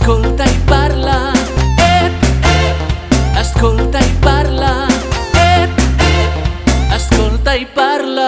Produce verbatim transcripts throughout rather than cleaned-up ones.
escolta i parla. Ep, ep, escolta i parla. Ep, ep, escolta i parla.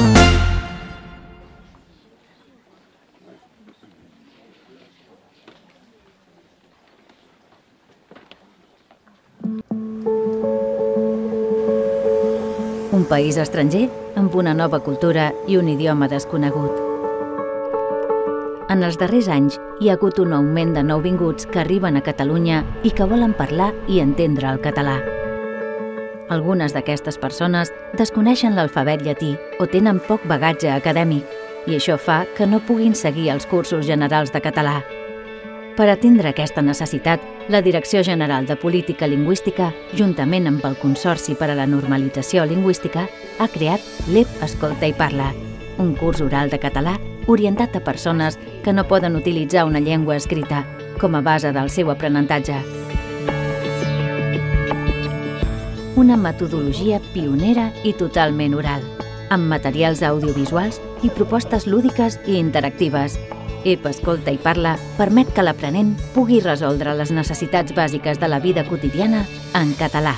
Un país estranger amb una nova cultura i un idioma desconegut. En els darrers anys hi ha hagut un augment de nouvinguts que arriben a Catalunya i que volen parlar i entendre el català. Algunes d'aquestes persones desconeixen l'alfabet llatí o tenen poc bagatge acadèmic i això fa que no puguin seguir els cursos generals de català. Per atendre aquesta necessitat, la Direcció General de Política Lingüística, juntament amb el Consorci per a la Normalització Lingüística, ha creat l'E P Escolta i Parla, un curs oral de català orientat a persones que no poden utilitzar una llengua escrita com a base del seu aprenentatge. Una metodologia pionera i totalment oral, amb materials audiovisuals i propostes lúdiques i interactives. E P Escolta i Parla permet que l'aprenent pugui resoldre les necessitats bàsiques de la vida quotidiana en català.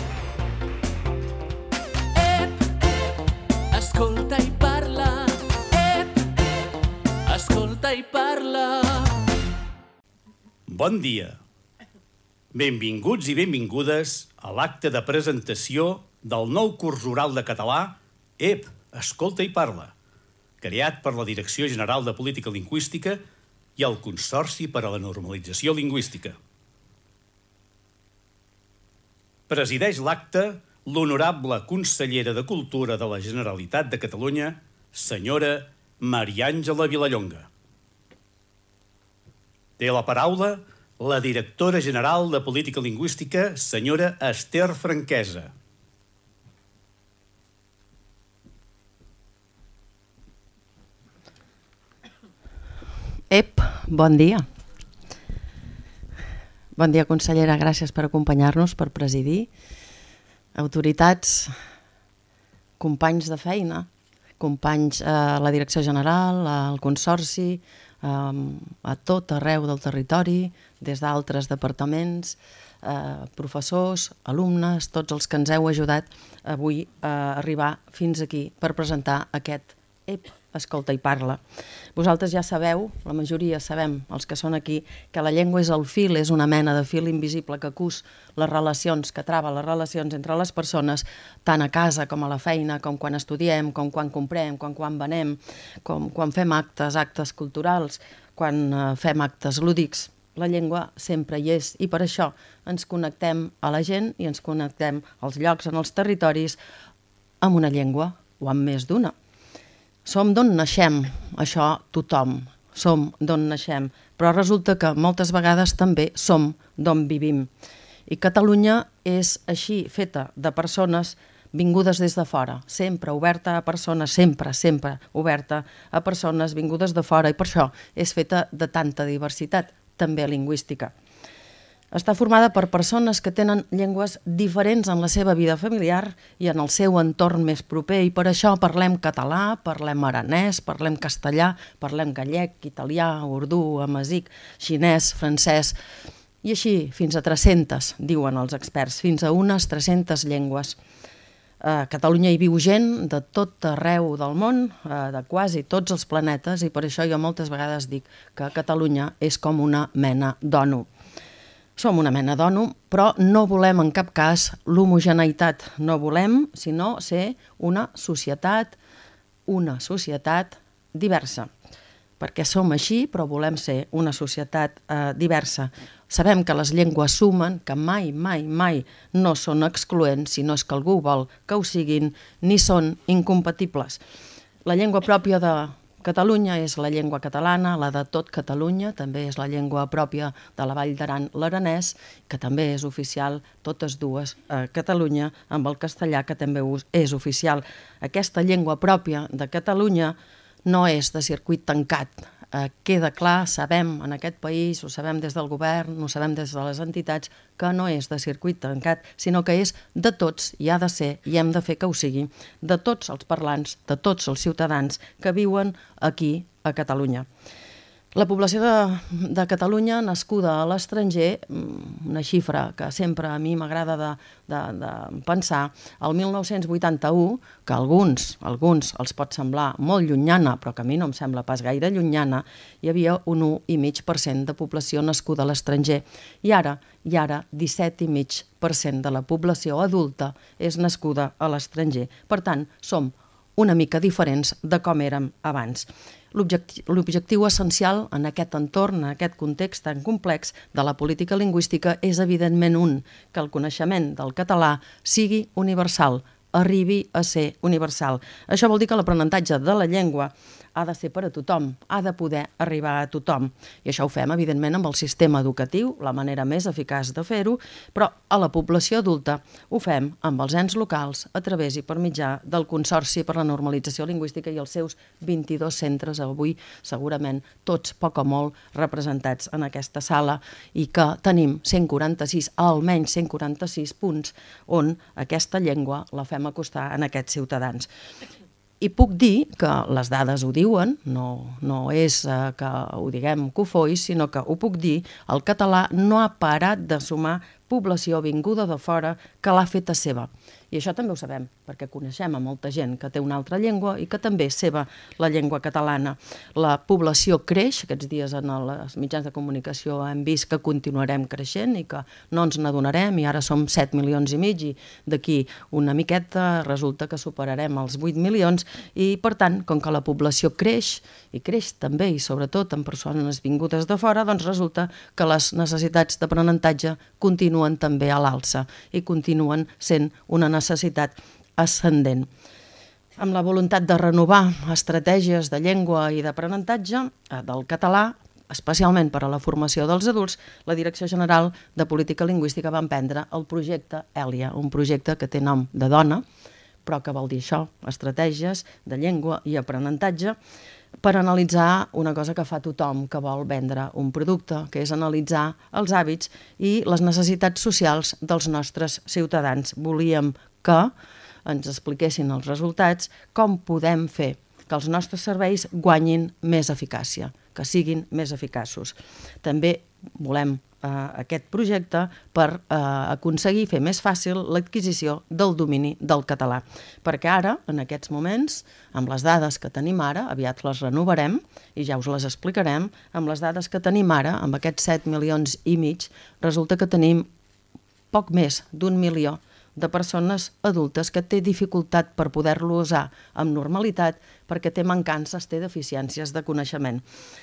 Ep, ep, escolta i parla. Ep, ep, escolta i parla. Bon dia. Benvinguts i benvingudes a l'acte de presentació del nou curs oral de català E P Escolta i Parla, creat per la Direcció General de Política Lingüística i el Consorci per a la Normalització Lingüística. Presideix l'acte l'honorable consellera de Cultura de la Generalitat de Catalunya, senyora Maria Àngela Vilallonga. Té la paraula la directora general de Política Lingüística, senyora Esther Franquesa. Ep, bon dia. Bon dia, consellera, gràcies per acompanyar-nos, per presidir. Autoritats, companys de feina, companys a la Direcció General, al Consorci, a tot arreu del territori, des d'altres departaments, professors, alumnes, tots els que ens heu ajudat avui a arribar fins aquí per presentar aquest E P Escolta i Parla. Vosaltres ja sabeu, la majoria sabem, els que són aquí, que la llengua és el fil, és una mena de fil invisible que cus les relacions, que trava les relacions entre les persones, tant a casa com a la feina, com quan estudiem, com quan comprem, com quan venem, com quan fem actes, actes culturals, quan fem actes lúdics. La llengua sempre hi és i per això ens connectem a la gent i ens connectem als llocs, en els territoris, amb una llengua o amb més d'una. Som d'on naixem, això tothom, som d'on naixem, però resulta que moltes vegades també som d'on vivim. I Catalunya és així, feta de persones vingudes des de fora, sempre oberta a persones, sempre, sempre oberta a persones vingudes de fora i per això és feta de tanta diversitat, també lingüística. Està formada per persones que tenen llengües diferents en la seva vida familiar i en el seu entorn més proper i per això parlem català, parlem aranès, parlem castellà, parlem gallec, italià, urdú, amazic, xinès, francès i així fins a tres-centes, diuen els experts, fins a unes tres-centes llengües. A Catalunya hi viu gent de tot arreu del món, de quasi tots els planetes i per això jo moltes vegades dic que Catalunya és com una mena d'ONU. Som una mena d'ONU, però no volem en cap cas l'homogeneïtat. No volem, sinó ser una societat, una societat diversa. Perquè som així, però volem ser una societat eh, diversa. Sabem que les llengües sumen, que mai, mai, mai no són excloents, si no és que algú vol que ho siguin, ni són incompatibles. La llengua pròpia de Catalunya és la llengua catalana, la de tot Catalunya, també és la llengua pròpia de la Vall d'Aran, l'aranès, que també és oficial, totes dues a Catalunya, amb el castellà, que també és oficial. Aquesta llengua pròpia de Catalunya no és de circuit tancat. Eh, queda clar, sabem en aquest país, ho sabem des del govern, ho sabem des de les entitats, que no és de circuit tancat, sinó que és de tots, i ha de ser, i hem de fer que ho sigui, de tots els parlants, de tots els ciutadans que viuen aquí a Catalunya. La població de, de Catalunya nascuda a l'estranger, una xifra que sempre a mi m'agrada de, de, de pensar, el mil nou-cents vuitanta-u, que a alguns, alguns els pot semblar molt llunyana, però que a mi no em sembla pas gaire llunyana, hi havia un u coma cinc per cent de població nascuda a l'estranger. I ara, i ara disset coma cinc per cent de la població adulta és nascuda a l'estranger. Per tant, som una mica diferents de com érem abans. L'objectiu essencial en aquest entorn, en aquest context tan complex de la política lingüística és evidentment un, que el coneixement del català sigui universal, arribi a ser universal. Això vol dir que l'aprenentatge de la llengua ha de ser per a tothom, ha de poder arribar a tothom. I això ho fem, evidentment, amb el sistema educatiu, la manera més eficaç de fer-ho, però a la població adulta ho fem amb els ens locals, a través i per mitjà del Consorci per la Normalització Lingüística i els seus vint-i-dos centres, avui segurament tots poc o molt representats en aquesta sala, i que tenim cent quaranta-sis, almenys cent quaranta-sis punts on aquesta llengua la fem acostar en aquests ciutadans. I puc dir que les dades ho diuen, no, no és eh, que ho diguem cofois, sinó que ho puc dir, el català no ha parat de sumar població vinguda de fora que l'ha feta seva. I això també ho sabem, perquè coneixem a molta gent que té una altra llengua i que també és seva la llengua catalana. La població creix, aquests dies en els mitjans de comunicació hem vist que continuarem creixent i que no ens n'adonarem, i ara som set milions i mig, i d'aquí una miqueta resulta que superarem els vuit milions, i per tant, com que la població creix, i creix també i sobretot en persones vingudes de fora, doncs resulta que les necessitats d'aprenentatge continuen també a l'alça i continuen sent una necessitat ascendent. Amb la voluntat de renovar estratègies de llengua i d'aprenentatge del català, especialment per a la formació dels adults, la Direcció General de Política Lingüística va emprendre el projecte ELIA, un projecte que té nom de dona, però que vol dir això, estratègies de llengua i aprenentatge, per analitzar una cosa que fa tothom que vol vendre un producte, que és analitzar els hàbits i les necessitats socials dels nostres ciutadans. Volíem que ens expliquessin els resultats, com podem fer que els nostres serveis guanyin més eficàcia, que siguin més eficaços. També volem eh, aquest projecte per eh, aconseguir fer més fàcil l'adquisició del domini del català. Perquè ara, en aquests moments, amb les dades que tenim ara, aviat les renovarem i ja us les explicarem, amb les dades que tenim ara, amb aquests set milions i mig, resulta que tenim poc més d'un milió de persones adultes que té dificultat per poder-lo usar amb normalitat perquè té mancances, té deficiències de coneixement.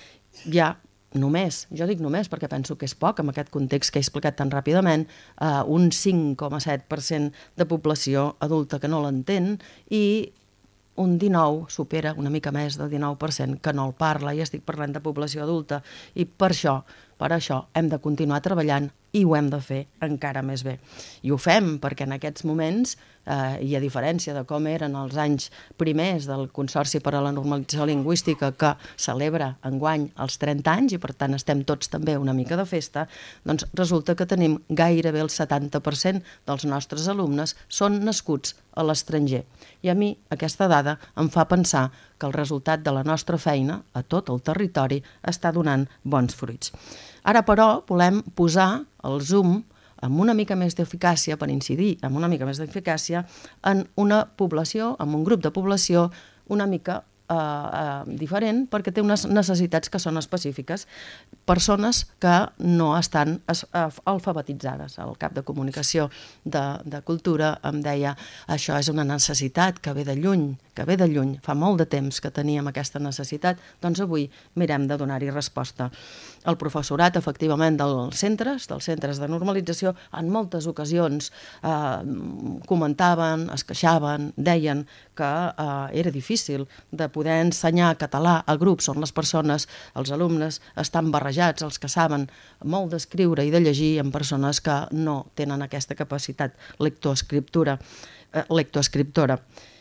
Hi ha només, jo dic només perquè penso que és poc en aquest context que he explicat tan ràpidament, eh, un cinc coma set per cent de població adulta que no l'entén i un dinou, supera una mica més del dinou per cent que no el parla, i estic parlant de població adulta, i per això, per això hem de continuar treballant i ho hem de fer encara més bé. I ho fem perquè en aquests moments, eh, i a diferència de com eren els anys primers del Consorci per a la Normalització Lingüística, que celebra enguany els trenta anys i per tant estem tots també una mica de festa, doncs resulta que tenim gairebé el setanta per cent dels nostres alumnes són nascuts a l'estranger. I a mi aquesta dada em fa pensar que el resultat de la nostra feina a tot el territori està donant bons fruits. Ara, però, volem posar el zoom amb una mica més d'eficàcia, per incidir amb una mica més d'eficàcia, en una població, en un grup de població una mica eh, eh, diferent, perquè té unes necessitats que són específiques. Persones que no estan alfabetitzades. El cap de comunicació de, de cultura em deia això és una necessitat que ve de lluny, que ve de lluny, fa molt de temps que teníem aquesta necessitat, doncs avui mirem de donar-hi resposta. El professorat, efectivament, dels centres, dels centres de normalització, en moltes ocasions eh, comentaven, es queixaven, deien que eh, era difícil de poder ensenyar català a grups on les persones, els alumnes, estan barrejats, els que saben molt d'escriure i de llegir, en persones que no tenen aquesta capacitat lectoescriptora, eh, lectoescriptora.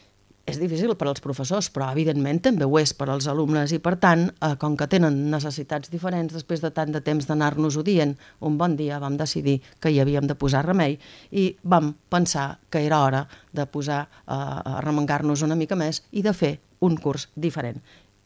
És difícil per als professors, però evidentment també ho és per als alumnes i per tant, eh, com que tenen necessitats diferents, després de tant de temps d'anar-nos-ho dient, un bon dia vam decidir que hi havíem de posar remei i vam pensar que era hora de posar, eh, a remengar-nos una mica més i de fer un curs diferent.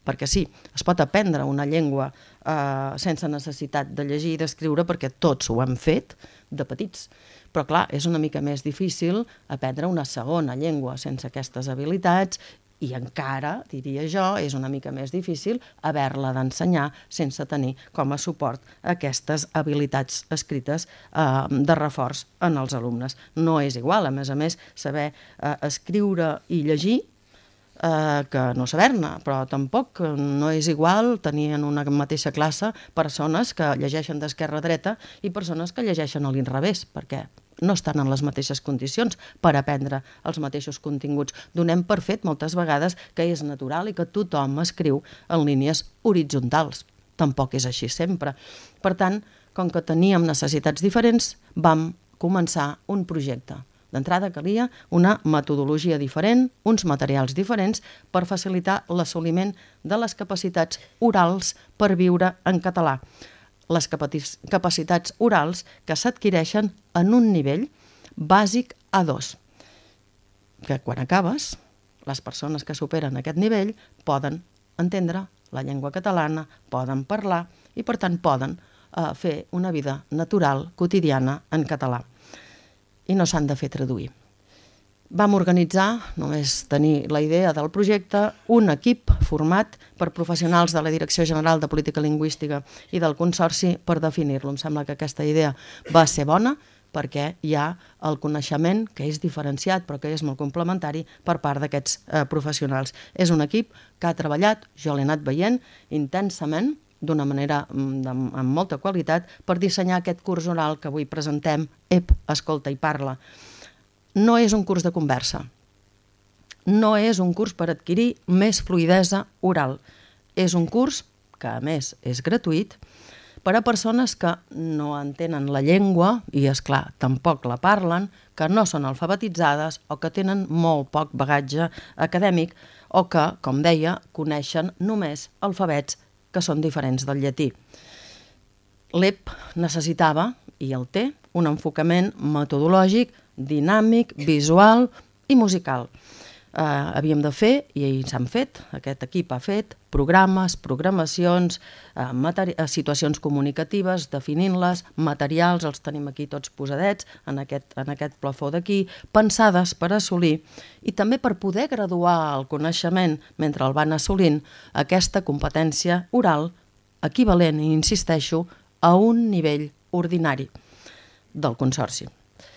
perquè sí, es pot aprendre una llengua eh, sense necessitat de llegir i d'escriure, perquè tots ho hem fet de petits. Però clar, és una mica més difícil aprendre una segona llengua sense aquestes habilitats i encara, diria jo, és una mica més difícil haver-la d'ensenyar sense tenir com a suport aquestes habilitats escrites eh, de reforç en els alumnes. No és igual, a més a més, saber eh, escriure i llegir eh, que no saber-ne, però tampoc no és igual tenir en una mateixa classe persones que llegeixen d'esquerra a dreta i persones que llegeixen a l'inrevés, perquè no estan en les mateixes condicions per aprendre els mateixos continguts. Donem per fet moltes vegades que és natural i que tothom escriu en línies horitzontals. Tampoc és així sempre. Per tant, com que teníem necessitats diferents, vam començar un projecte. D'entrada calia una metodologia diferent, uns materials diferents per facilitar l'assoliment de les capacitats orals per viure en català. Les capacitats orals que s'adquireixen en un nivell bàsic A dos, que quan acabes, les persones que superen aquest nivell poden entendre la llengua catalana, poden parlar i, per tant, poden eh, fer una vida natural, quotidiana, en català. I no s'han de fer traduir. Vam organitzar, només tenir la idea del projecte, un equip format per professionals de la Direcció General de Política Lingüística i del Consorci per definir-lo. Em sembla que aquesta idea va ser bona perquè hi ha el coneixement que és diferenciat però que és molt complementari per part d'aquests eh, professionals. És un equip que ha treballat, jo l'he anat veient intensament, d'una manera de, amb molta qualitat, per dissenyar aquest curs oral que avui presentem, E P, Escolta i Parla. No és un curs de conversa, no és un curs per adquirir més fluïdesa oral. És un curs que, a més, és gratuït per a persones que no entenen la llengua i, és clar, tampoc la parlen, que no són alfabetitzades o que tenen molt poc bagatge acadèmic o que, com deia, coneixen només alfabets que són diferents del llatí. L'E P necessitava, i el té, un enfocament metodològic, dinàmic, visual i musical. Eh, havíem de fer, i s'han fet, aquest equip ha fet, programes, programacions, eh, situacions comunicatives, definint-les, materials, els tenim aquí tots posadets en aquest, en aquest plafó d'aquí, pensades per assolir i també per poder graduar el coneixement mentre el van assolint, aquesta competència oral equivalent, i insisteixo, a un nivell ordinari del Consorci.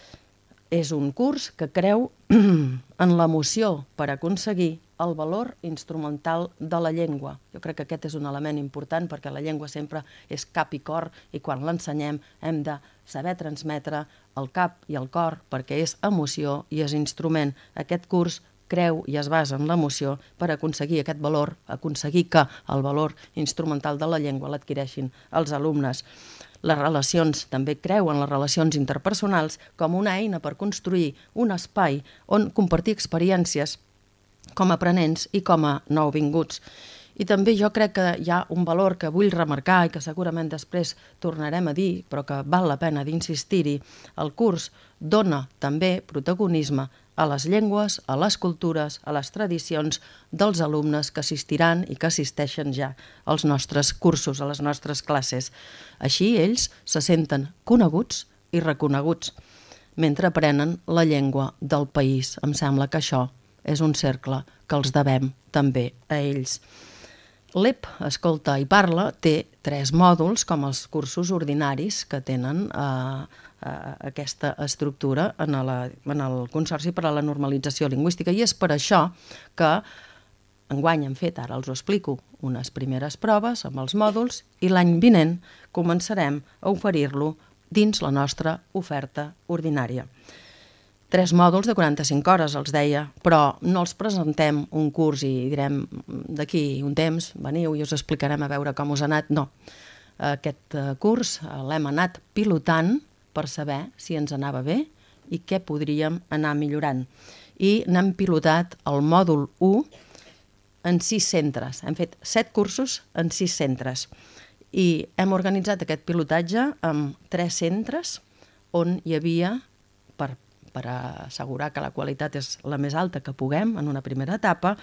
És un curs que creu en l'emoció per aconseguir el valor instrumental de la llengua. Jo crec que aquest és un element important perquè la llengua sempre és cap i cor i quan l'ensenyem hem de saber transmetre el cap i el cor perquè és emoció i és instrument. Aquest curs creu i es basa en l'emoció per aconseguir aquest valor, aconseguir que el valor instrumental de la llengua l'adquireixin els alumnes. Les relacions, també creu en les relacions interpersonals com una eina per construir un espai on compartir experiències com a aprenents i com a nouvinguts. I també jo crec que hi ha un valor que vull remarcar i que segurament després tornarem a dir, però que val la pena d'insistir-hi. El curs dona també protagonisme a les llengües, a les cultures, a les tradicions dels alumnes que assistiran i que assisteixen ja als nostres cursos, a les nostres classes. Així ells se senten coneguts i reconeguts mentre aprenen la llengua del país. Em sembla que això és un cercle que els devem també a ells. L'E P, Escolta i Parla, té tres mòduls com els cursos ordinaris que tenen eh, aquesta estructura en, la, en el Consorci per a la Normalització Lingüística i és per això que enguany hem fet, ara els ho explico, unes primeres proves amb els mòduls i l'any vinent començarem a oferir-lo dins la nostra oferta ordinària. Tres mòduls de quaranta-cinc hores, els deia, però no els presentem un curs i direm d'aquí un temps, veniu i us explicarem a veure com us ha anat. No, aquest curs l'hem anat pilotant per saber si ens anava bé i què podríem anar millorant. I n'hem pilotat el mòdul u en sis centres. Hem fet set cursos en sis centres. I hem organitzat aquest pilotatge amb tres centres on hi havia, per per assegurar que la qualitat és la més alta que puguem en una primera etapa,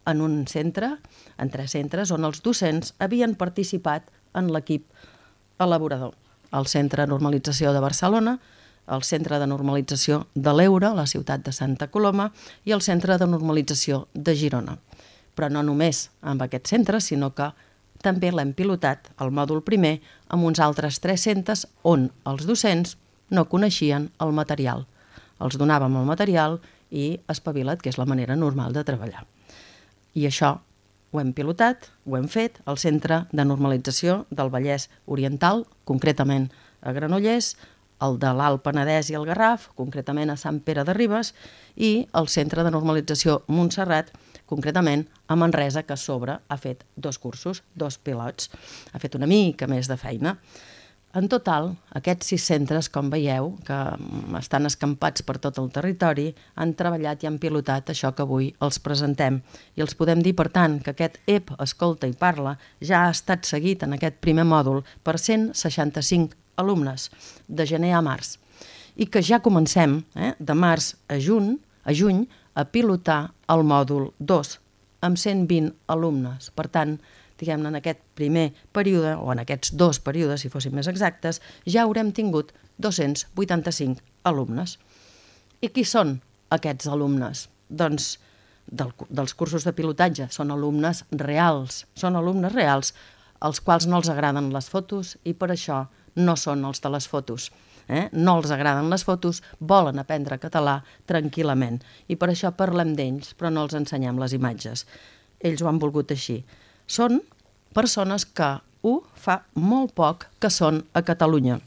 en un centre, en tres centres, on els docents havien participat en l'equip elaborador. El Centre de Normalització de Barcelona, el Centre de Normalització de l'Eure, a la ciutat de Santa Coloma, i el Centre de Normalització de Girona. Però no només amb aquests centres, sinó que també l'hem pilotat, el mòdul primer, amb uns altres tres centres on els docents no coneixien el material. Els donàvem el material i espavila't, que és la manera normal de treballar. I això ho hem pilotat, ho hem fet al Centre de Normalització del Vallès Oriental, concretament a Granollers, el de l'Alt Penedès i el Garraf, concretament a Sant Pere de Ribes, i el Centre de Normalització Montserrat, concretament a Manresa, que a sobre ha fet dos cursos, dos pilots, ha fet una mica més de feina. En total, aquests sis centres, com veieu, que estan escampats per tot el territori, han treballat i han pilotat això que avui els presentem. I els podem dir, per tant, que aquest E P Escolta i Parla ja ha estat seguit en aquest primer mòdul per cent seixanta-cinc alumnes, de gener a març. I que ja comencem, eh, de març a juny, a juny, a pilotar el mòdul dos, amb cent vint alumnes. Per tant, diguem-ne, en aquest primer període, o en aquests dos períodes, si fossin més exactes, ja haurem tingut dos-cents vuitanta-cinc alumnes. I qui són aquests alumnes? Doncs del, dels cursos de pilotatge. Són alumnes reals, són alumnes reals, als quals no els agraden les fotos i per això no són els de les fotos. Eh? No els agraden les fotos, volen aprendre català tranquil·lament. I per això parlem d'ells, però no els ensenyem les imatges. Ells ho han volgut així. Són persones que ho fa molt poc que són a Catalunya.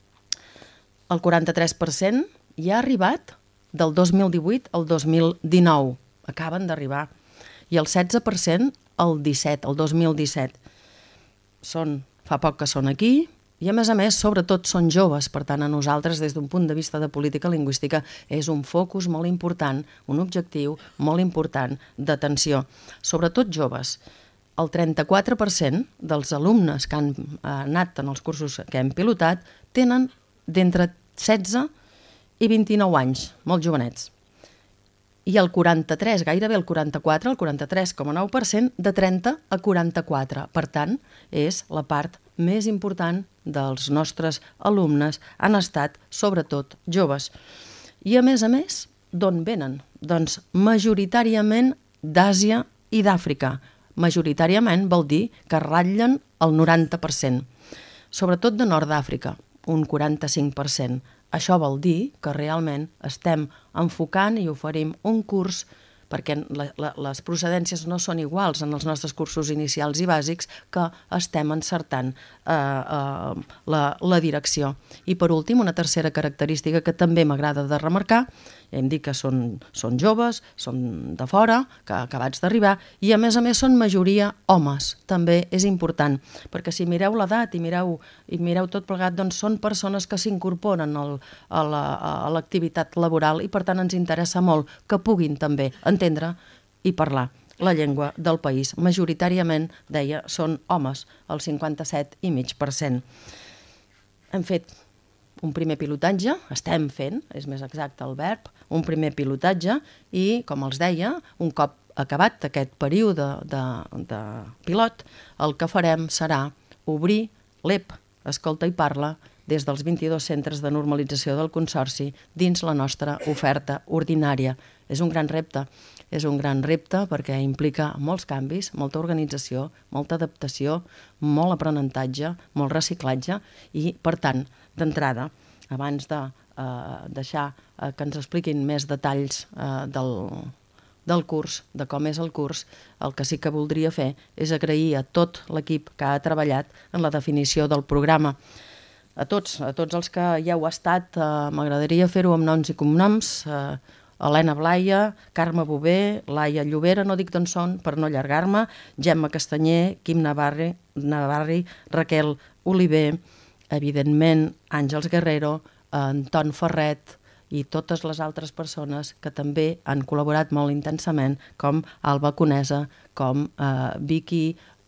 El quaranta-tres per cent ja ha arribat del dos mil divuit al dos mil dinou. Acaben d'arribar. I el setze per cent el disset, el dos mil disset. Són, fa poc que són aquí, i a més a més, sobretot, són joves. Per tant, a nosaltres, des d'un punt de vista de política lingüística, és un focus molt important, un objectiu molt important d'atenció. Sobretot joves. El trenta-quatre per cent dels alumnes que han anat en els cursos que hem pilotat tenen d'entre setze i vint-i-nou anys, molt jovenets. I el quaranta-tres, gairebé el quaranta-quatre, el quaranta-tres coma nou per cent de trenta a quaranta-quatre. Per tant, és la part més important dels nostres alumnes, han estat sobretot joves. I a més a més, d'on venen? Doncs majoritàriament d'Àsia i d'Àfrica. Majoritàriament vol dir que ratllen el noranta per cent. Sobretot de Nord d'Àfrica, un quaranta-cinc per cent. Això vol dir que realment estem enfocant i oferim un curs, perquè la, la, les procedències no són iguals en els nostres cursos inicials i bàsics, que estem encertant eh, eh, la, la direcció. I per últim, una tercera característica que també m'agrada de remarcar, ja hem dit que són, són joves, són de fora, que acabats d'arribar, i a més a més són majoria homes, també és important, perquè si mireu l'edat i mireu, i mireu tot plegat, doncs són persones que s'incorporen al, a la, a l'activitat laboral i per tant ens interessa molt que puguin també entendre i parlar la llengua del país. Majoritàriament, deia, són homes, el cinquanta-set coma cinc per cent. Hem fet un primer pilotatge, estem fent, és més exacte el verb, un primer pilotatge i, com els deia, un cop acabat aquest període de, de pilot, el que farem serà obrir l'E P Escolta i Parla des dels vint-i-dos centres de normalització del Consorci dins la nostra oferta ordinària. És un gran repte, és un gran repte perquè implica molts canvis, molta organització, molta adaptació, molt aprenentatge, molt reciclatge i, per tant, d'entrada, abans de eh, deixar eh, que ens expliquin més detalls eh, del, del curs, de com és el curs, el que sí que voldria fer és agrair a tot l'equip que ha treballat en la definició del programa. A tots, a tots els que ja heu estat, eh, m'agradaria fer-ho amb noms i cognoms, eh, Helena Blaia, Carme Bové, Laia Llobera, no dic d'on són per no allargar-me, Gemma Castanyer, Quim Navarri, Navarri, Raquel Oliver, evidentment Àngels Guerrero, Anton Ferret i totes les altres persones que també han col·laborat molt intensament, com Alba Conesa, com eh, Vicky,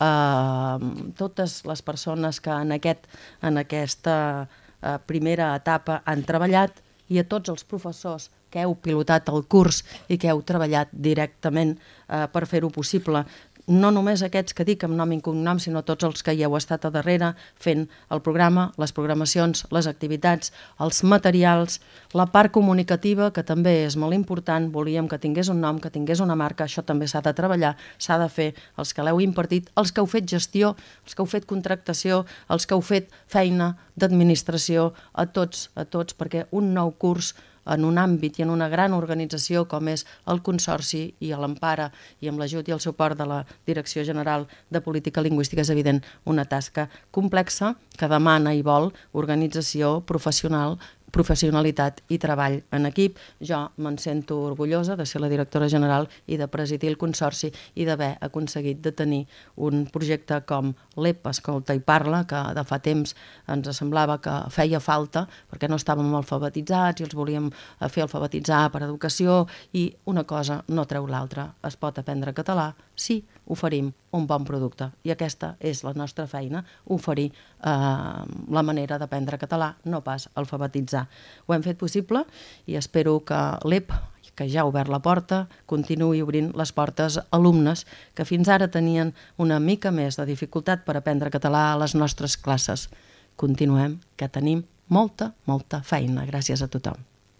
eh, totes les persones que en, aquest, en aquesta eh, primera etapa han treballat i a tots els professors que heu pilotat el curs i que heu treballat directament eh, per fer-ho possible. No només aquests que dic amb nom i cognom, sinó tots els que hi heu estat a darrere fent el programa, les programacions, les activitats, els materials, la part comunicativa, que també és molt important. Volíem que tingués un nom, que tingués una marca, això també s'ha de treballar, s'ha de fer. Els que l'heu impartit, els que heu fet gestió, els que heu fet contractació, els que heu fet feina d'administració, a tots, a tots, perquè un nou curs en un àmbit i en una gran organització com és el Consorci i l'Empara i amb l'ajut i el suport de la Direcció General de Política Lingüística és evident una tasca complexa que demana i vol organització professional, professionalitat i treball en equip. Jo me'n sento orgullosa de ser la directora general i de presidir el Consorci i d'haver aconseguit de tenir un projecte com l'E P Escolta i Parla, que de fa temps ens semblava que feia falta perquè no estàvem alfabetitzats i els volíem fer alfabetitzar per educació, i una cosa no treu l'altra. Es pot aprendre català si oferim un bon producte, i aquesta és la nostra feina, oferir eh, la manera d'aprendre català, no pas alfabetitzar. Ho hem fet possible i espero que l'E P, que ja ha obert la porta, continuï obrint les portes a alumnes que fins ara tenien una mica més de dificultat per aprendre català a les nostres classes. Continuem, que tenim molta, molta feina. Gràcies a tothom.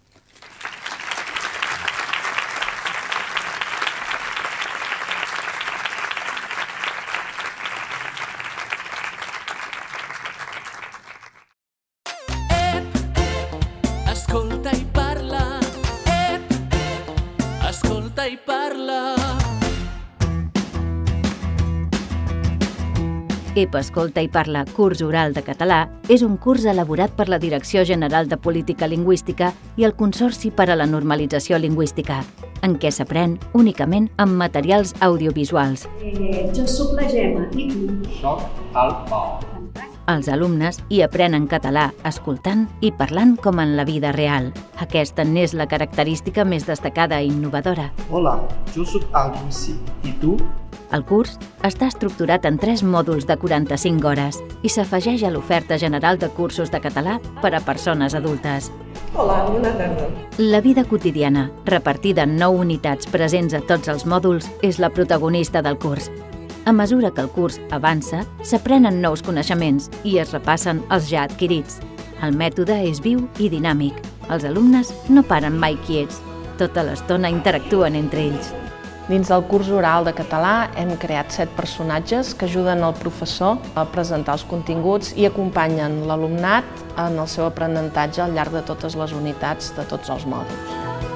Escolta i parla, ep, escolta i parla. E P Escolta i Parla, curs oral de català, és un curs elaborat per la Direcció General de Política Lingüística i el Consorci per a la Normalització Lingüística, en què s'aprèn únicament amb materials audiovisuals. Eh, jo soc la Gemma, i tu? Soc el Pau. Els alumnes hi aprenen català escoltant i parlant com en la vida real. Aquesta n'és la característica més destacada i innovadora. Hola, jo soc el Lucy. I tu? El curs està estructurat en tres mòduls de quaranta-cinc hores i s'afegeix a l'oferta general de cursos de català per a persones adultes. Hola, bona tarda. La vida quotidiana, repartida en nou unitats presents a tots els mòduls, és la protagonista del curs. A mesura que el curs avança, s'aprenen nous coneixements i es repassen els ja adquirits. El mètode és viu i dinàmic. Els alumnes no paren mai quiets. Tota l'estona interactuen entre ells. Dins del curs oral de català hem creat set personatges que ajuden el professor a presentar els continguts i acompanyen l'alumnat en el seu aprenentatge al llarg de totes les unitats de tots els mòduls.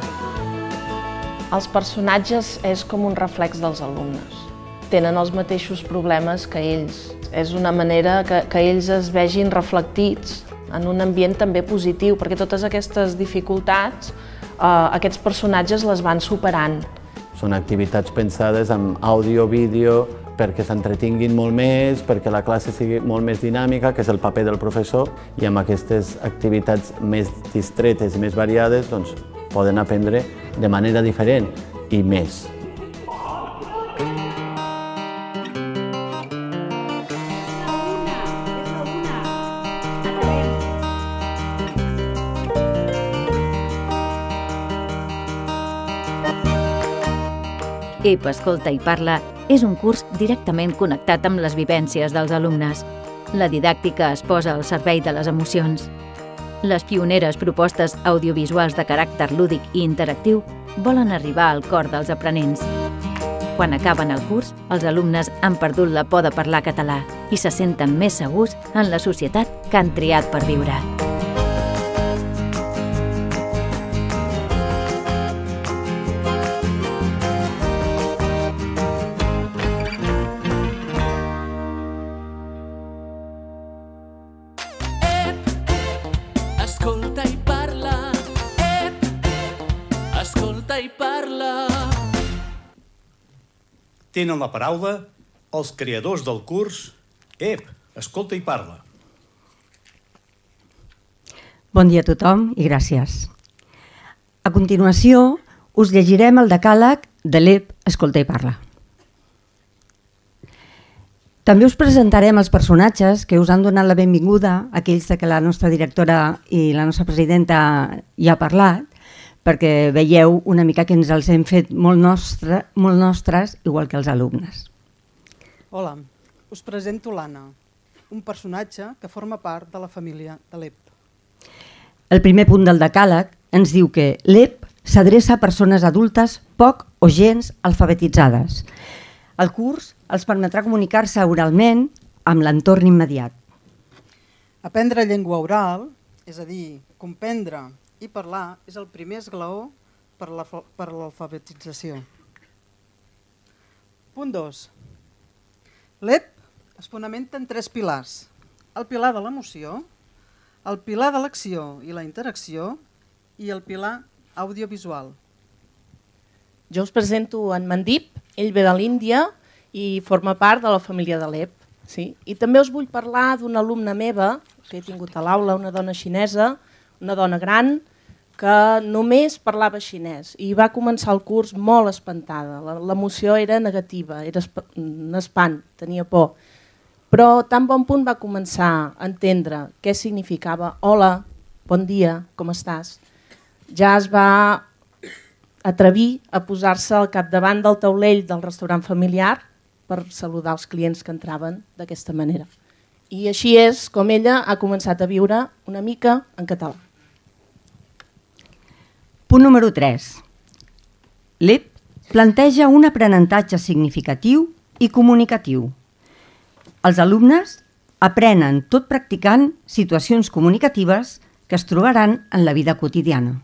Els personatges és com un reflex dels alumnes. Tenen els mateixos problemes que ells. És una manera que, que ells es vegin reflectits en un ambient també positiu, perquè totes aquestes dificultats, eh, aquests personatges les van superant. Són activitats pensades amb àudio, vídeo, perquè s'entretinguin molt més, perquè la classe sigui molt més dinàmica, que és el paper del professor, i amb aquestes activitats més distretes i més variades doncs, poden aprendre de manera diferent i més. E P Escolta i Parla és un curs directament connectat amb les vivències dels alumnes. La didàctica es posa al servei de les emocions. Les pioneres propostes audiovisuals de caràcter lúdic i interactiu volen arribar al cor dels aprenents. Quan acaben el curs, els alumnes han perdut la por de parlar català i se senten més segurs en la societat que han triat per viure. Escolta i parla, ep, escolta i parla. Tenen la paraula els creadors del curs E P Escolta i Parla. Bon dia a tothom i gràcies. A continuació, us llegirem el decàleg de l'E P Escolta i Parla. També us presentarem els personatges que us han donat la benvinguda, aquells que la nostra directora i la nostra presidenta ja ha parlat, perquè veieu una mica que ens els hem fet molt, nostre, molt nostres, igual que els alumnes. Hola, us presento l'Anna, un personatge que forma part de la família de l'E P. El primer punt del decàleg ens diu que l'E P s'adreça a persones adultes poc o gens alfabetitzades. El curs els permetrà comunicar-se oralment amb l'entorn immediat. Aprendre llengua oral, és a dir, comprendre i parlar, és el primer esglaó per a l'alfabetització. Punt dos. L'E P es fonamenta en tres pilars. El pilar de l'emoció, el pilar de l'acció i la interacció i el pilar audiovisual. Jo us presento en Mandip, ell ve de l'Índia i forma part de la família de l'E P. Sí? I també us vull parlar d'una alumna meva que he tingut a l'aula, una dona xinesa, una dona gran, que només parlava xinès i va començar el curs molt espantada. L'emoció era negativa, era un espant, tenia por. Però tan bon punt va començar a entendre què significava hola, bon dia, com estàs, ja es va atrevir a posar-se al capdavant del taulell del restaurant familiar per saludar els clients que entraven d'aquesta manera. I així és com ella ha començat a viure una mica en català. Punt número tres. L'E P planteja un aprenentatge significatiu i comunicatiu. Els alumnes aprenen tot practicant situacions comunicatives que es trobaran en la vida quotidiana.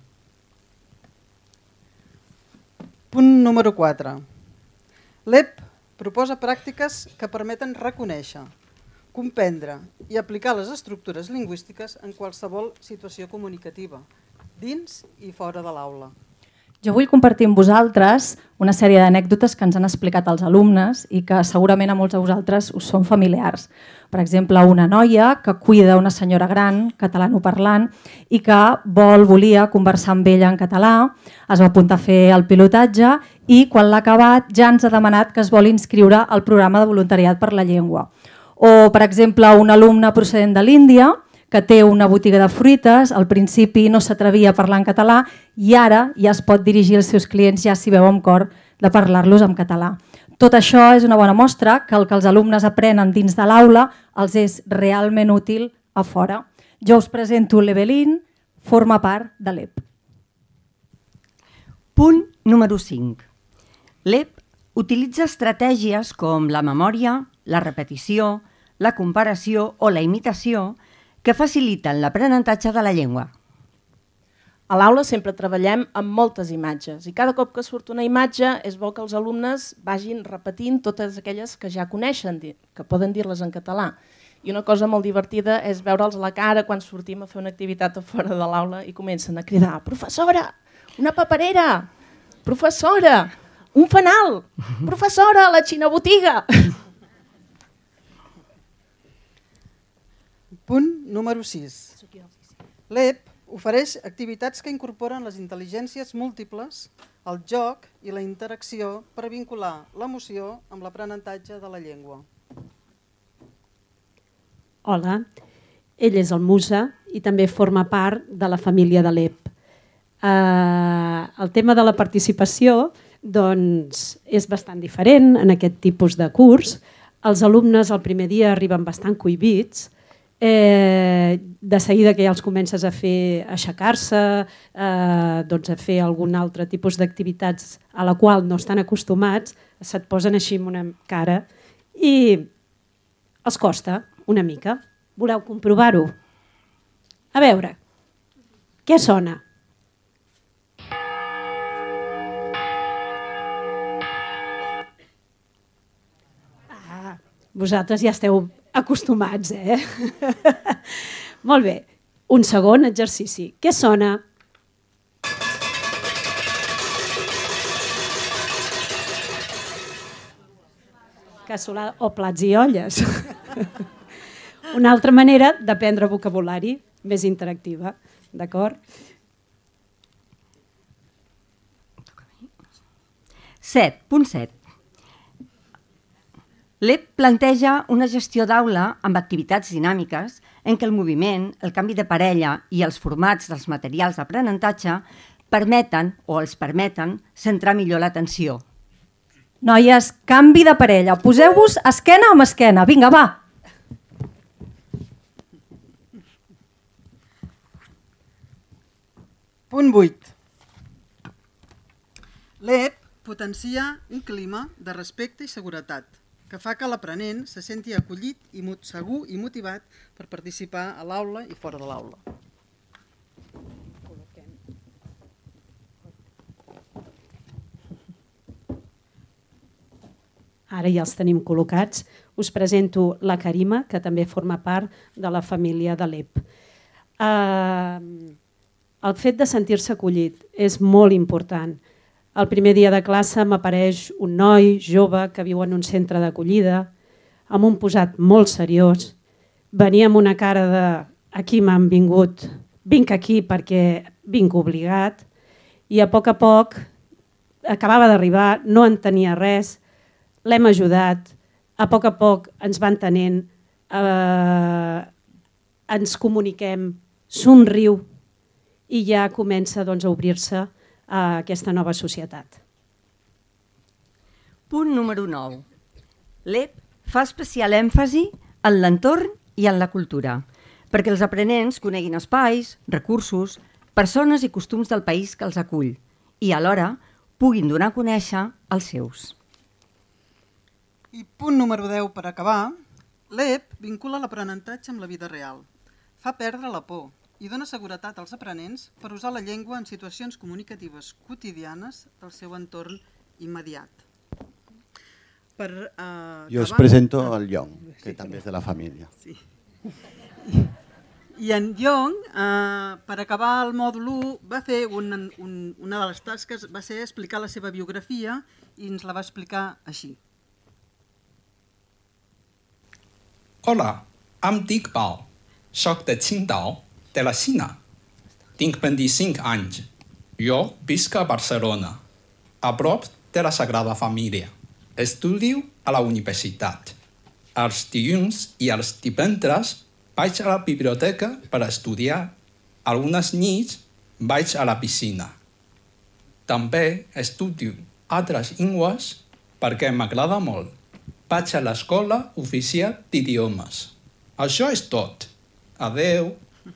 Punt número quatre. L'E P proposa pràctiques que permeten reconèixer, comprendre i aplicar les estructures lingüístiques en qualsevol situació comunicativa, dins i fora de l'aula. Jo vull compartir amb vosaltres una sèrie d'anècdotes que ens han explicat els alumnes i que segurament a molts de vosaltres us són familiars. Per exemple, una noia que cuida una senyora gran, catalanoparlant, i que vol, volia conversar amb ella en català, es va apuntar a fer el pilotatge i quan l'ha acabat ja ens ha demanat que es vol inscriure al programa de voluntariat per la llengua. O, per exemple, un alumne procedent de l'Índia que té una botiga de fruites, al principi no s'atrevia a parlar en català i ara ja es pot dirigir als seus clients, ja s'hi veu amb cor de parlar-los en català. Tot això és una bona mostra que el que els alumnes aprenen dins de l'aula els és realment útil a fora. Jo us presento l'Evelyn, forma part de l'E P. Punt número cinc. L'E P utilitza estratègies com la memòria, la repetició, la comparació o la imitació que faciliten l'aprenentatge de la llengua. A l'aula sempre treballem amb moltes imatges i cada cop que surt una imatge és bo que els alumnes vagin repetint totes aquelles que ja coneixen, que poden dir-les en català. I una cosa molt divertida és veure'ls la cara quan sortim a fer una activitat a fora de l'aula i comencen a cridar «Professora, una paperera! Professora, un fanal! Professora, la xina botiga!» Punt número sis. L'E P ofereix activitats que incorporen les intel·ligències múltiples, el joc i la interacció per vincular l'emoció amb l'aprenentatge de la llengua. Hola, ell és el Musa i també forma part de la família de l'E P. Uh, el tema de la participació doncs, és bastant diferent en aquest tipus de curs. Els alumnes el primer dia arriben bastant cohibits, Eh, de seguida que ja els comences a fer aixecar-se, eh, doncs a fer algun altre tipus d'activitats a la qual no estan acostumats, se't posen així amb una cara i els costa una mica. Voleu comprovar-ho? A veure, què sona? Ah, vosaltres ja esteu acostumats, eh? Molt bé. Un segon exercici. Què sona? Cassolada o plats i olles. Una altra manera d'aprendre vocabulari, més interactiva, d'acord? set punt set. L'E P planteja una gestió d'aula amb activitats dinàmiques en què el moviment, el canvi de parella i els formats dels materials d'aprenentatge permeten o els permeten centrar millor l'atenció. Noies, canvi de parella. Poseu-vos esquena amb esquena. Vinga, va. Punt vuit. L'E P potencia un clima de respecte i seguretat que fa que l'aprenent se senti acollit i segur i motivat per participar a l'aula i fora de l'aula. Ara ja els tenim col·locats. Us presento la Karima, que també forma part de la família de l'E P. Uh, el fet de sentir-se acollit és molt important. El primer dia de classe m'apareix un noi jove que viu en un centre d'acollida, amb un posat molt seriós. Venia amb una cara de aquí m'han vingut, vinc aquí perquè vinc obligat, i a poc a poc acabava d'arribar, no entenia res, l'hem ajudat, a poc a poc ens va entenent, eh, ens comuniquem, somriu i ja comença doncs, a obrir-se a aquesta nova societat. Punt número nou. L'E P fa especial èmfasi en l'entorn i en la cultura, perquè els aprenents coneguin espais, recursos, persones i costums del país que els acull i alhora puguin donar a conèixer els seus. I punt número deu per acabar, l'E P vincula l'aprenentatge amb la vida real. Fa perdre la por i dona seguretat als aprenents per usar la llengua en situacions comunicatives quotidianes del seu entorn immediat. Per, uh, jo us acabar... presento el Young, que sí, també és de la família. Sí. I, I en Young, uh, per acabar el mòdul u, va fer un, un, una de les tasques, va ser explicar la seva biografia i ens la va explicar així. Hola, em dic Pau, soc de Qingdao, de la Xina. Tinc vint-i-cinc anys. Jo visc a Barcelona, a prop de la Sagrada Família. Estudio a la universitat. Els dilluns i els divendres vaig a la biblioteca per estudiar. Algunes nits vaig a la piscina. També estudio altres llengües perquè m'agrada molt. Vaig a l'escola oficial d'idiomes. Això és tot. Adeu.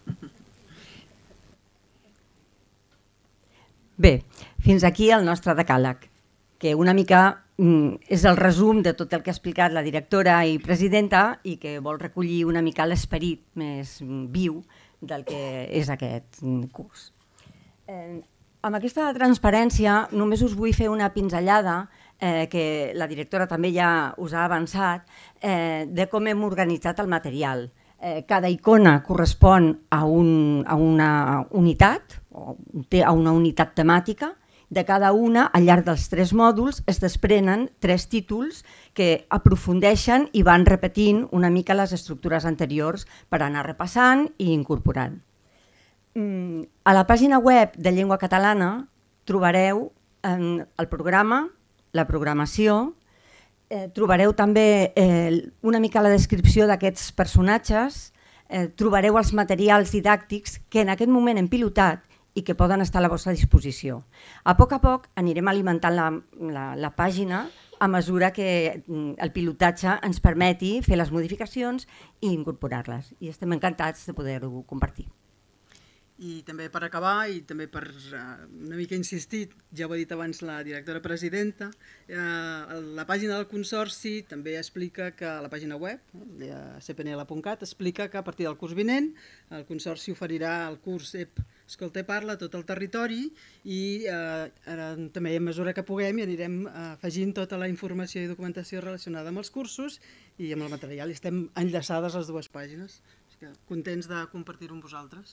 Bé, fins aquí el nostre decàleg, que una mica mm, és el resum de tot el que ha explicat la directora i presidenta i que vol recollir una mica l'esperit més viu del que és aquest curs. Eh, amb aquesta transparència només us vull fer una pinzellada eh, que la directora també ja us ha avançat eh, de com hem organitzat el material. Eh, cada icona correspon a, un, a una unitat, o a una unitat temàtica. De cada una, al llarg dels tres mòduls, es desprenen tres títols que aprofundeixen i van repetint una mica les estructures anteriors per anar repassant i incorporant. A la pàgina web de Llengua Catalana trobareu el programa, la programació, Eh, trobareu també eh, una mica la descripció d'aquests personatges, eh, trobareu els materials didàctics que en aquest moment hem pilotat i que poden estar a la vostra disposició. A poc a poc anirem alimentant la, la, la pàgina a mesura que el pilotatge ens permeti fer les modificacions i incorporar-les. I estem encantats de poder-ho compartir. I també per acabar, i també per una mica insistir, ja ho ha dit abans la directora presidenta, la pàgina del Consorci també explica que la pàgina web, c p n l punt cat, explica que a partir del curs vinent el Consorci oferirà el curs E P Escolta i Parla a tot el territori i també a mesura que puguem hi anirem afegint tota la informació i documentació relacionada amb els cursos i amb el material. I estem enllaçades les dues pàgines. Contents de compartir-ho amb vosaltres.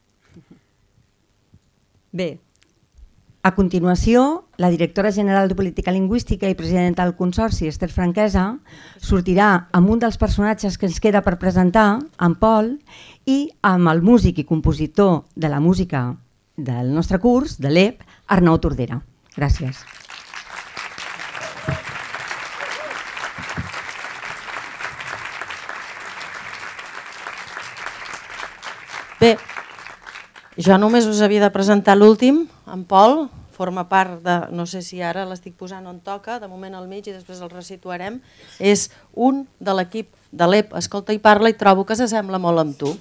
Bé, a continuació, la directora general de Política Lingüística i presidenta del Consorci, Esther Franquesa, sortirà amb un dels personatges que ens queda per presentar, en Pol, i amb el músic i compositor de la música del nostre curs, de l'E P, Arnau Tordera. Gràcies. Bé, jo només us havia de presentar l'últim, en Pol, forma part de, no sé si ara l'estic posant on toca, de moment al mig i després el resituarem, és un de l'equip de l'E P Escolta i Parla i trobo que s'assembla molt amb tu.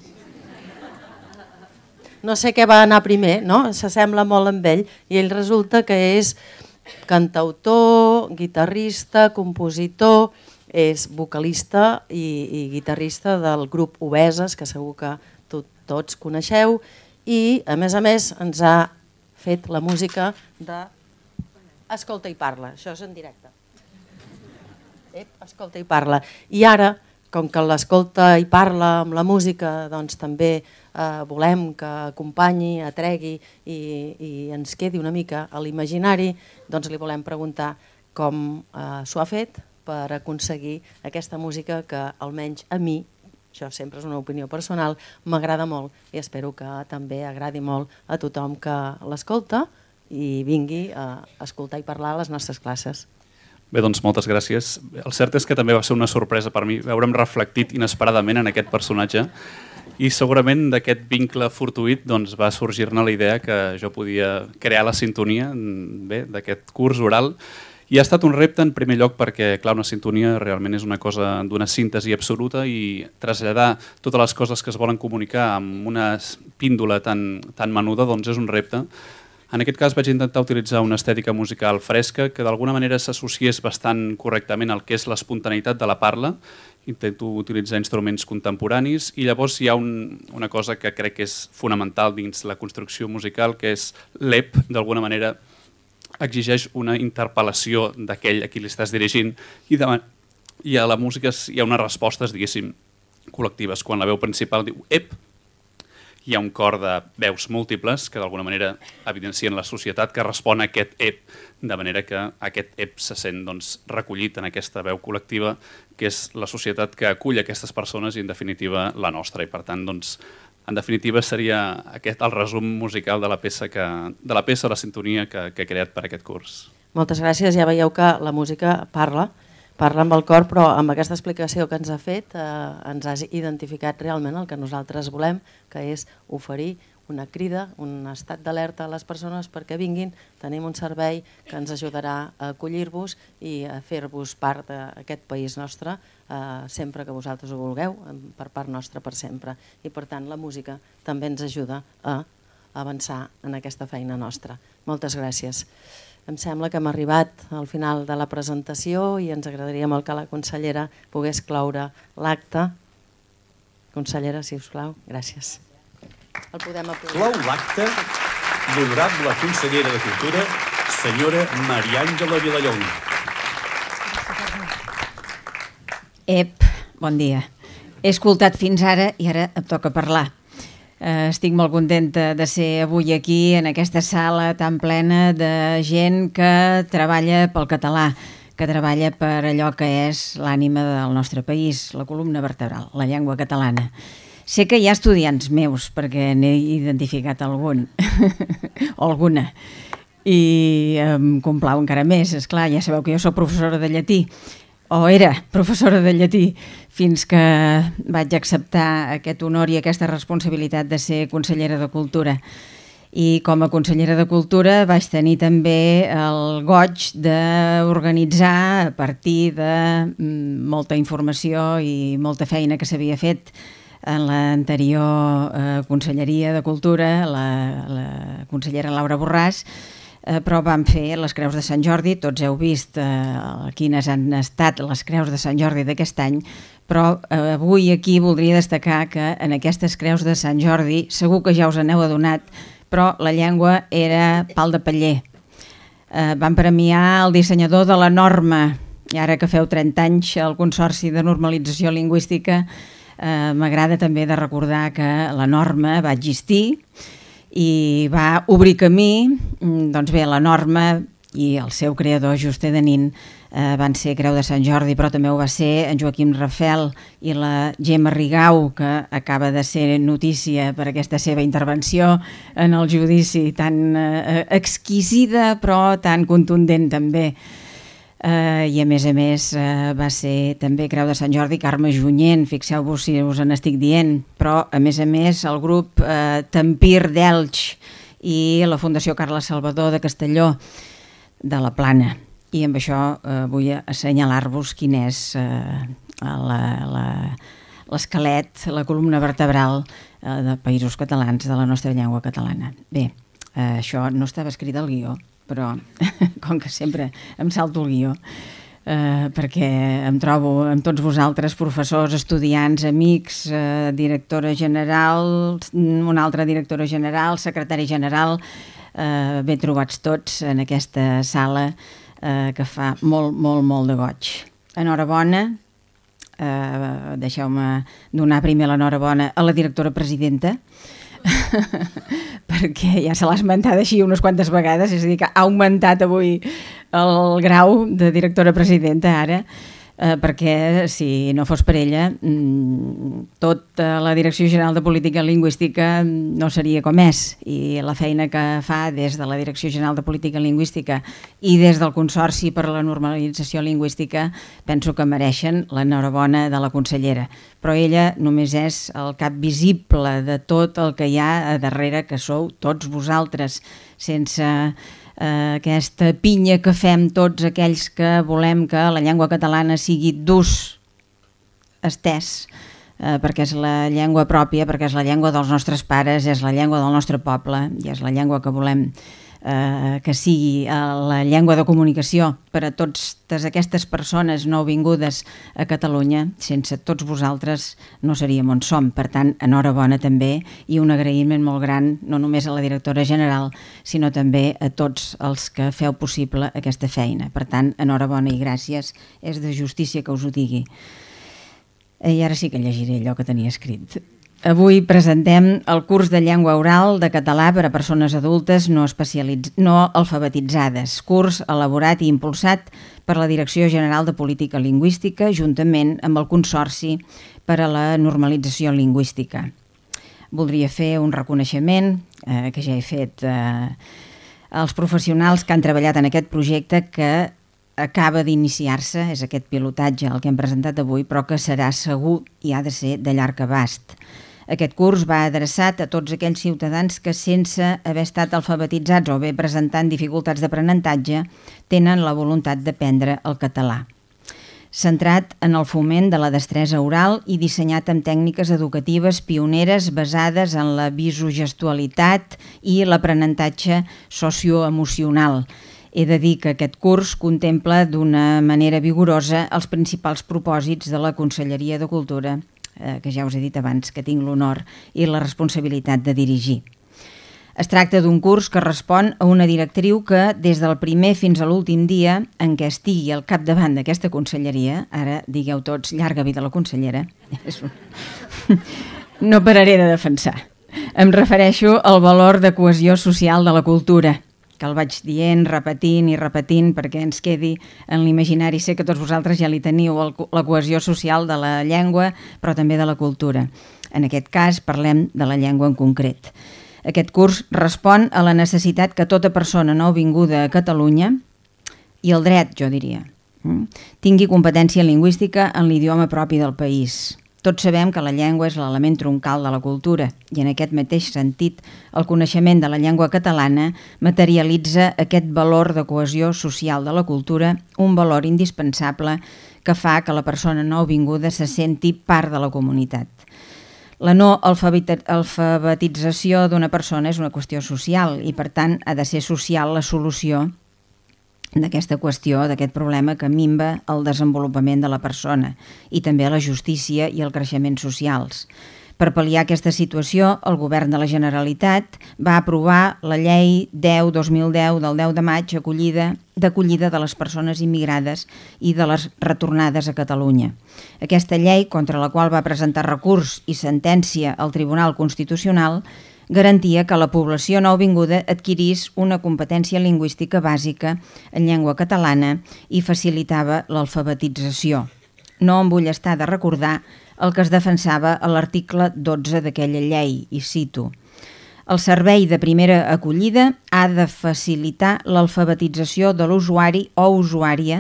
No sé què va anar primer, no? S'assembla molt amb ell i ell resulta que és cantautor, guitarrista, compositor, és vocalista i, i guitarrista del grup Obeses, que segur que to, tots coneixeu, i a més a més ens ha fet la música de Escolta i Parla, això és en directe. Ep, Escolta i Parla. I ara, com que l'Escolta i Parla amb la música, doncs també eh, volem que acompanyi, atregui i, i ens quedi una mica a l'imaginari, doncs li volem preguntar com eh, s'ho ha fet per aconseguir aquesta música que almenys a mi, això sempre és una opinió personal, m'agrada molt i espero que també agradi molt a tothom que l'escolta i vingui a escoltar i parlar a les nostres classes. Bé, doncs moltes gràcies. El cert és que també va ser una sorpresa per mi veure'm reflectit inesperadament en aquest personatge i segurament d'aquest vincle fortuït doncs, va sorgir-ne la idea que jo podia crear la sintonia d'aquest curs oral. I ha estat un repte en primer lloc perquè, clar, una sintonia realment és una cosa d'una síntesi absoluta i traslladar totes les coses que es volen comunicar amb una píndola tan, tan menuda doncs és un repte. En aquest cas vaig intentar utilitzar una estètica musical fresca que d'alguna manera s'associés bastant correctament al que és l'espontaneïtat de la parla. Intento utilitzar instruments contemporanis i llavors hi ha un, una cosa que crec que és fonamental dins la construcció musical, que és l'E P, d'alguna manera, exigeix una interpel·lació d'aquell a qui li estàs dirigint i, de, i a la música hi ha unes respostes, diguéssim, col·lectives. Quan la veu principal diu ep, hi ha un cor de veus múltiples que d'alguna manera evidencien la societat que respon a aquest ep, de manera que aquest ep se sent doncs, recollit en aquesta veu col·lectiva que és la societat que acull aquestes persones i en definitiva la nostra i per tant doncs, en definitiva seria aquest el resum musical de la peça, que, de la peça, la sintonia que, que he creat per aquest curs. Moltes gràcies, ja veieu que la música parla, parla amb el cor, però amb aquesta explicació que ens ha fet eh, ens has identificat realment el que nosaltres volem, que és oferir una crida, un estat d'alerta a les persones perquè vinguin, tenim un servei que ens ajudarà a acollir-vos i a fer-vos part d'aquest país nostre eh, sempre que vosaltres ho vulgueu, per part nostra per sempre. I per tant la música també ens ajuda a avançar en aquesta feina nostra. Moltes gràcies. Em sembla que hem arribat al final de la presentació i ens agradaria molt que la consellera pogués cloure l'acte. Consellera, si us plau, gràcies. El podem aplaudir. Clou l'acte l'honorable consellera de Cultura, senyora Maria Àngela Vilallonga. Ep, bon dia. He escoltat fins ara i ara em toca parlar. Eh, estic molt contenta de ser avui aquí en aquesta sala tan plena de gent que treballa pel català, que treballa per allò que és l'ànima del nostre país, la columna vertebral, la llengua catalana. Sé que hi ha estudiants meus, perquè n'he identificat algun, o alguna, i em complau encara més. Esclar, ja sabeu que jo soc professora de llatí, o era professora de llatí, fins que vaig acceptar aquest honor i aquesta responsabilitat de ser consellera de Cultura. I com a consellera de Cultura vaig tenir també el goig d'organitzar a partir de molta informació i molta feina que s'havia fet en l'anterior eh, Conselleria de Cultura, la, la consellera Laura Borràs, eh, però vam fer les Creus de Sant Jordi, tots heu vist eh, quines han estat les Creus de Sant Jordi d'aquest any, però eh, avui aquí voldria destacar que en aquestes Creus de Sant Jordi, segur que ja us n'heu adonat, però la llengua era pal de paller. Eh, van premiar el dissenyador de la norma, i ara que feu trenta anys al Consorci de Normalització Lingüística, Uh, m'agrada també de recordar que la norma va existir i va obrir camí. Doncs bé, la norma i el seu creador, Juste de Nin, uh, van ser Creu de Sant Jordi, però també ho va ser en Joaquim Rafel i la Gemma Rigau, que acaba de ser notícia per aquesta seva intervenció en el judici tan uh, exquisida però tan contundent també. Uh, i a més a més uh, va ser també Creu de Sant Jordi, Carme Junyent, fixeu-vos si us en estic dient, però a més a més el grup uh, Tempir d'Elx i la Fundació Carles Salvador de Castelló de la Plana. I amb això uh, vull assenyalar-vos quin és uh, l'esquelet, la, la columna vertebral uh, de Països Catalans, de la nostra llengua catalana. Bé, uh, això no estava escrit al guió, però com que sempre em salto el guió, eh, perquè em trobo amb tots vosaltres, professors, estudiants, amics, eh, directora general, una altra directora general, secretari general, eh, ben trobats tots en aquesta sala eh, que fa molt, molt, molt de goig. Enhorabona, eh, deixeu-me donar primer l'enhorabona a la directora presidenta, perquè ja se l'ha esmentat així unes quantes vegades, és a dir que ha augmentat avui el grau de directora presidenta ara, eh, perquè si no fos per ella tota la Direcció General de Política Lingüística no seria com és, i la feina que fa des de la Direcció General de Política Lingüística i des del Consorci per a la Normalització Lingüística penso que mereixen l'enhorabona de la consellera, però ella només és el cap visible de tot el que hi ha a darrere, que sou tots vosaltres, sense eh, aquesta pinya que fem tots aquells que volem que la llengua catalana sigui d'ús estès, eh, perquè és la llengua pròpia, perquè és la llengua dels nostres pares, és la llengua del nostre poble i és la llengua que volem eh, que sigui eh, la llengua de comunicació per a totes aquestes persones nouvingudes a Catalunya. Sense tots vosaltres no seríem on som. Per tant, enhorabona també i un agraïment molt gran, no només a la directora general, sinó també a tots els que feu possible aquesta feina. Per tant, enhorabona i gràcies. És de justícia que us ho digui. I ara sí que llegiré allò que tenia escrit. Avui presentem el curs de llengua oral de català per a persones adultes no, no alfabetitzades, curs elaborat i impulsat per la Direcció General de Política Lingüística juntament amb el Consorci per a la Normalització Lingüística. Voldria fer un reconeixement, eh, que ja he fet eh, als professionals que han treballat en aquest projecte, que acaba d'iniciar-se, és aquest pilotatge el que hem presentat avui, però que serà segur i ha de ser de llarg abast. Aquest curs va adreçat a tots aquells ciutadans que, sense haver estat alfabetitzats o bé presentant dificultats d'aprenentatge, tenen la voluntat d'aprendre el català. Centrat en el foment de la destresa oral i dissenyat amb tècniques educatives pioneres basades en la visogestualitat i l'aprenentatge socioemocional. He de dir que aquest curs contempla d'una manera vigorosa els principals propòsits de la Conselleria de Cultura, eh, que ja us he dit abans que tinc l'honor i la responsabilitat de dirigir. Es tracta d'un curs que respon a una directriu que, des del primer fins a l'últim dia en què estigui al capdavant d'aquesta conselleria, ara digueu tots, llarga vida a la consellera, no pararé de defensar. Em refereixo al valor de cohesió social de la cultura, que el vaig dient, repetint i repetint perquè ens quedi en l'imaginari. Sé que tots vosaltres ja li teniu el, la cohesió social de la llengua, però també de la cultura. En aquest cas parlem de la llengua en concret. Aquest curs respon a la necessitat que tota persona nouvinguda a Catalunya, i el dret, jo diria, tingui competència lingüística en l'idioma propi del país. Tots sabem que la llengua és l'element troncal de la cultura i en aquest mateix sentit el coneixement de la llengua catalana materialitza aquest valor de cohesió social de la cultura, un valor indispensable que fa que la persona nouvinguda se senti part de la comunitat. La no alfabetització d'una persona és una qüestió social i per tant ha de ser social la solució d'aquesta qüestió, d'aquest problema que minva el desenvolupament de la persona i també la justícia i el creixement socials. Per pal·liar aquesta situació, el Govern de la Generalitat va aprovar la Llei deu dos mil deu del deu de maig d'acollida de les persones immigrades i de les retornades a Catalunya. Aquesta llei, contra la qual va presentar recurs i sentència al Tribunal Constitucional, garantia que la població nouvinguda adquirís una competència lingüística bàsica en llengua catalana i facilitava l'alfabetització. No em vull estar de recordar el que es defensava a l'article dotze d'aquella llei, i cito: el servei de primera acollida ha de facilitar l'alfabetització de l'usuari o usuària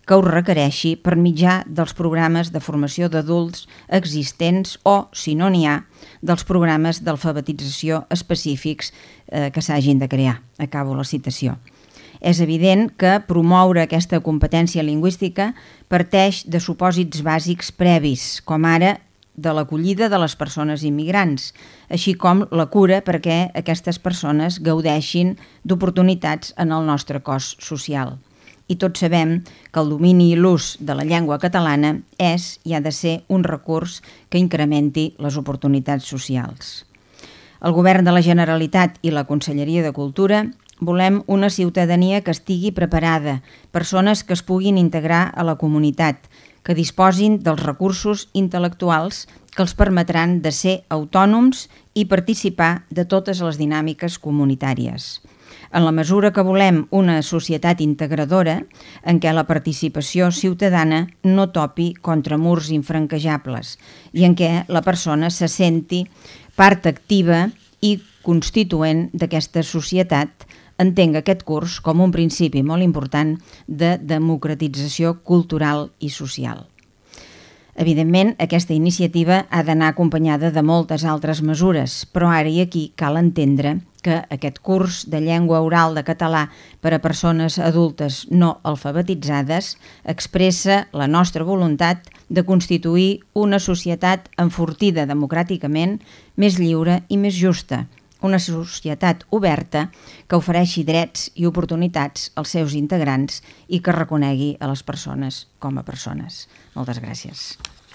que ho requereixi per mitjà dels programes de formació d'adults existents o, si no n'hi ha, dels programes d'alfabetització específics eh, que s'hagin de crear. Acabo la citació. És evident que promoure aquesta competència lingüística parteix de supòsits bàsics previs, com ara de l'acollida de les persones immigrants, així com la cura perquè aquestes persones gaudeixin d'oportunitats en el nostre cos social. I tots sabem que el domini i l'ús de la llengua catalana és i ha de ser un recurs que incrementi les oportunitats socials. El Govern de la Generalitat i la Conselleria de Cultura volem una ciutadania que estigui preparada, persones que es puguin integrar a la comunitat, que disposin dels recursos intel·lectuals que els permetran de ser autònoms i participar de totes les dinàmiques comunitàries. En la mesura que volem una societat integradora en què la participació ciutadana no topi contra murs infranquejables i en què la persona se senti part activa i constituent d'aquesta societat, entenga aquest curs com un principi molt important de democratització cultural i social. Evidentment, aquesta iniciativa ha d'anar acompanyada de moltes altres mesures, però ara i aquí cal entendre que aquest curs de llengua oral de català per a persones adultes no alfabetitzades expressa la nostra voluntat de constituir una societat enfortida democràticament, més lliure i més justa, una societat oberta que ofereixi drets i oportunitats als seus integrants i que reconegui a les persones com a persones. Moltes gràcies.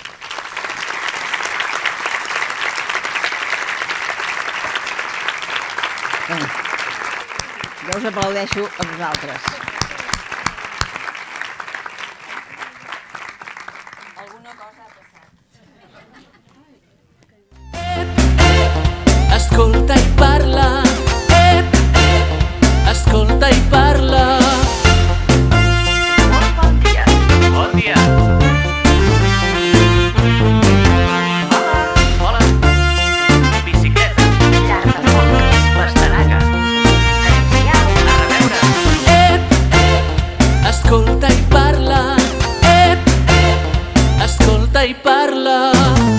Jo us aplaudeixo a vosaltres. Escolta i parla, ep, ep, escolta i parla. Bon dia. Bon dia. Hola, hola. Bicicleta. Llar de foc. Pastanaga. A reveure. Ep, ep, escolta i parla, ep, ep, escolta i parla.